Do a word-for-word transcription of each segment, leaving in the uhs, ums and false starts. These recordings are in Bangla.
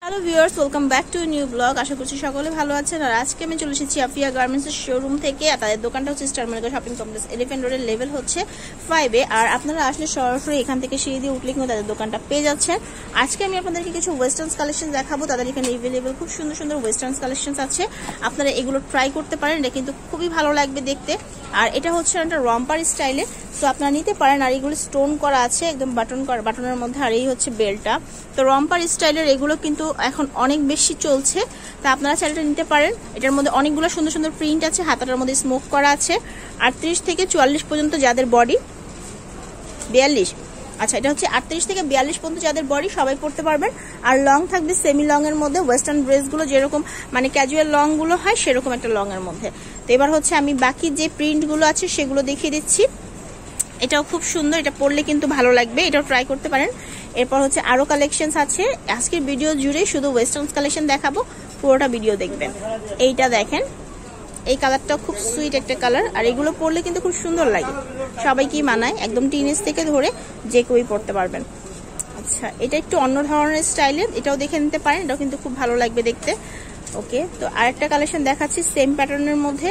Hello viewers, welcome back to new blog. আশা করছি সকলে ভালো আছেন। আর আজকে আমি চলে এসেছি আফিয়া গার্মেন্টসের শোরুম থেকে। তাদের দোকানটা হচ্ছে star market shopping complex elephant রোডের লেভেল হচ্ছে ফাইভে। আর আপনারা আসলে সরাসরি এখান থেকে সিঁড়ি দিয়ে উঠলে কিন্তু তাদের দোকানটা পেয়ে যাচ্ছেন। আজকে আমি আপনাদেরকে কিছু ওয়েস্টার্নস কালেকশন দেখাবো। তাদের এখানে এভেলেবেল খুব সুন্দর সুন্দর ওয়েস্টার্নস কালেকশন আছে, আপনারা এগুলো ট্রাই করতে পারেন। এটা কিন্তু খুবই ভালো লাগবে দেখতে। আর এটা হচ্ছে একটা রম্পার স্টাইলে, তো আপনারা নিতে পারেন। আর এগুলো স্টোন করা আছে একদম বাটন করা, বাটনের মধ্যে। আর এই হচ্ছে বেলটা। তো রম্পার স্টাইলের এগুলো কিন্তু এখন অনেক বেশি চলছে, তা আপনারা চাইলে নিতে পারেন। এটার মধ্যে অনেকগুলো সুন্দর সুন্দর প্রিন্ট আছে, হাতাটার মধ্যে স্মোক করা আছে। আটত্রিশ থেকে চুয়াল্লিশ পর্যন্ত যাদের বডি, বিয়াল্লিশ আচ্ছা এটা হচ্ছে আটত্রিশ থেকে বিয়াল্লিশ পর্যন্ত যাদের বডি সবাই পড়তে পারবেন। আর লং থাকবে সেমি লং এর মধ্যে, ওয়েস্টার্ন ড্রেসগুলো যেরকম মানে ক্যাজুয়াল লং গুলো হয় সেরকম একটা লং এর মধ্যে। তো এবার হচ্ছে আমি বাকি যে প্রিন্টগুলো আছে সেগুলো দেখিয়ে দিচ্ছি। এটাও খুব সুন্দর, এটা পরলে কিন্তু ভালো লাগবে, এটাও ট্রাই করতে পারেন। এরপর হচ্ছে আরো কালেকশন আছে। আজকের ভিডিও জুড়ে শুধু ওয়েস্টার্ন কালেকশন দেখাবো, পুরোটা ভিডিও দেখবেন। এইটা দেখেন, এই কালারটা খুব সুইট একটা কালার। আর এগুলো পরলে কিন্তু খুব সুন্দর লাগে, সবাইকেই মানায়, একদম টিনেজ থেকে ধরে যে কেউই পরতে পারবেন। আচ্ছা এটা একটু অন্য ধরনের স্টাইলের, এটাও দেখে নিতে পারেন, এটাও কিন্তু খুব ভালো লাগবে দেখতে। ওকে, তো আরেকটা কালেকশন দেখাচ্ছি সেম প্যাটার্নের মধ্যে।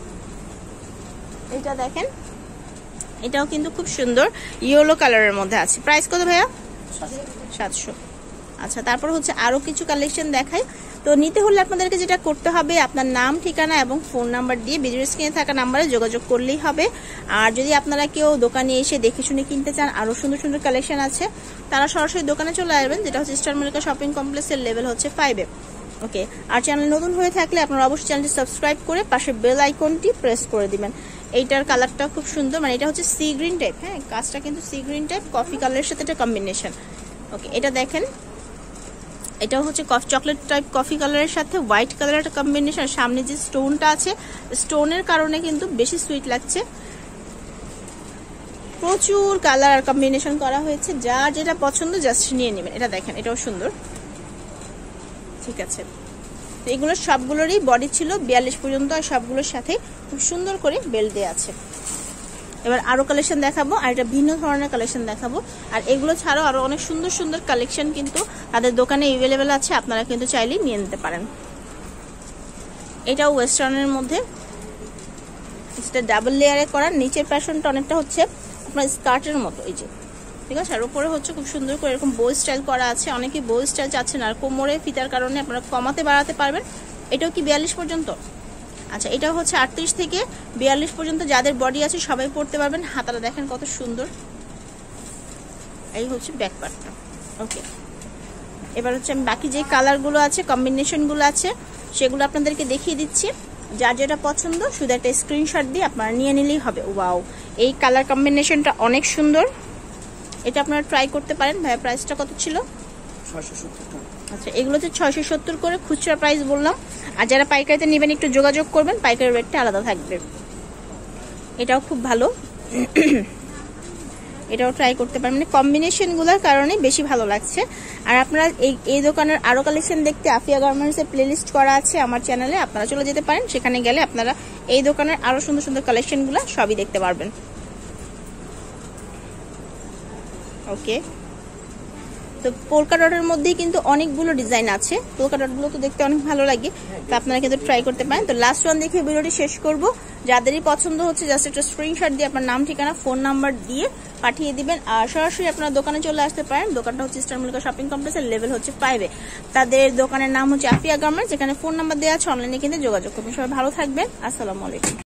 এটা দেখেন, এটাও কিন্তু খুব সুন্দর, ইয়েলো কালারের মধ্যে আছে। প্রাইস কত ভাইয়া? সাতশো। আচ্ছা তারপর হচ্ছে আরো কিছু কালেকশন দেখাই। তো নিতে হলে আপনাদেরকে যেটা করতে হবে, আপনার নাম, ঠিকানা এবং ফোন নাম্বার দিয়ে ভিডিও স্ক্রিনে থাকা নাম্বারে যোগাযোগ করলেই হবে। আর যদি আপনারা কেউ দোকানে এসে দেখে শুনে কিনতে চান, আরো সুন্দর সুন্দর কালেকশন আছে, তারা সরাসরি দোকানে চলে আসবেন, যেটা হচ্ছে স্টার মার্কেট শপিং কমপ্লেক্সের লেভেল হচ্ছে ফাইভে। ওকে, আর চ্যানেল নতুন হয়ে থাকলে আপনারা অবশ্যই চ্যানেলটি সাবস্ক্রাইব করে পাশে বেল আইকনটি প্রেস করে দিবেন। এইটার কালারটা খুব সুন্দর, মানে এটা হচ্ছে সি গ্রিন টাইপ। হ্যাঁ, কাজটা কিন্তু সি গ্রিন টাইপ, কফি কালারের সাথে এটা কম্বিনেশন। ওকে, এটা দেখেন, এটাও হচ্ছে চকলেট টাইপ কফি কালারের সাথে হোয়াইট কালারের একটা কম্বিনেশন। সামনে যে স্টোনটা আছে, স্টোনের কারণে কিন্তু বেশি সুইট লাগছে। প্রচুর কালার আর কম্বিনেশন করা হয়েছে, যার যেটা পছন্দ জাস্ট নিয়ে নেবেন। এটা দেখেন, এটাও সুন্দর। ঠিক আছে, এগুলো সবগুলোরই বডি ছিল বিয়াল্লিশ পর্যন্ত, আর সবগুলোর সাথে খুব সুন্দর করে বেল্ট দেওয়া আছে। এবার আরো কালেকশন দেখাবো, আর এটা ভিন্ন ধরনের কালেকশন দেখাবো। আর এগুলো ছাড়াও আরো অনেক সুন্দর সুন্দর কালেকশন কিন্তু তাদের দোকানে এভেলেবেল আছে, আপনারা কিন্তু চাইলেই নিয়ে নিতে পারেন। এটাও ওয়েস্টার্নের মধ্যে, এটা ডাবল লেয়ারে করা। নিচের প্যাশনটা অনেকটা হচ্ছে আপনার স্কার্টের মতো, এই যে, ঠিক আছে। আর উপরে হচ্ছে খুব সুন্দর করে এরকম বো স্টাইল করা আছে। অনেকে বো স্টাইল চাচ্ছেন, আর কোমরে ফিতার কারণে আপনারা কমাতে বাড়াতে পারবেন। এটাও কি বিয়াল্লিশ পর্যন্ত? আচ্ছা এটাও হচ্ছে আটত্রিশ থেকে বিয়াল্লিশ পর্যন্ত যাদের বডি আছে সবাই পড়তে পারবেন। হাতাটা দেখেন কত সুন্দর, এই হচ্ছে ব্যাক পার্টটা। ওকে, এবার হচ্ছে আমি বাকি যে কালারগুলো আছে, কম্বিনেশনগুলো আছে, সেগুলো আপনাদেরকে দেখিয়ে দিচ্ছি। যার যেটা পছন্দ শুধু একটা স্ক্রিনশট দিয়ে আপনারা নিয়ে নিলেই হবে। ওয়াও, এই কালার কম্বিনেশনটা অনেক সুন্দর, এটা আপনারা ট্রাই করতে পারেন। ভাইয়া প্রাইসটা কত ছিল? আচ্ছা এগুলো হচ্ছে ছয়শো সত্তর করে খুচরা প্রাইস বললাম। আর যারা পাইকারিতে নেবেন একটু যোগাযোগ করবেন, পাইকারি রেটটা আলাদা থাকবে। এটাও খুব ভালো, এটাও ট্রাই করতে পারেন, মানে কম্বিনেশনগুলোর কারণে বেশি ভালো লাগছে। আর আপনারা এই এই দোকানের আরো কালেকশন দেখতে আফিয়া গার্মেন্টস এর প্লেলিস্ট করা আছে আমার চ্যানেলে, আপনারা চলে যেতে পারেন। সেখানে গেলে আপনারা এই দোকানের আরো সুন্দর সুন্দর কালেকশনগুলো সবই দেখতে পারবেন। ওকে, তো পোলকা ডটের মধ্যেই কিন্তু অনেকগুলো ডিজাইন আছে। পোলকা ডটগুলো তো দেখতে অনেক ভালো লাগে, তো আপনারা কিন্তু ট্রাই করতে পারেন। তো লাস্ট ওয়ান দেখে ভিডিওটি শেষ করব। যাদেরই পছন্দ হচ্ছে জাস্ট একটা স্ক্রিনশট দিয়ে আপনার নাম, ঠিকানা, ফোন নাম্বার দিয়ে পাঠিয়ে দিবেন। আর সরাসরি আপনার দোকানে চলে আসতে পারেন। দোকানটা হচ্ছে স্টার মার্কেট শপিং কমপ্লেক্সের লেভেল হচ্ছে ফাইভে। তাদের দোকানের নাম হচ্ছে আফিয়া গার্মেন্টস, যেখানে ফোন নাম্বার দেওয়া আছে, অনলাইনে কিন্তু যোগাযোগ করবেন। সবাই ভালো থাকবেন, আসসালামু আলাইকুম।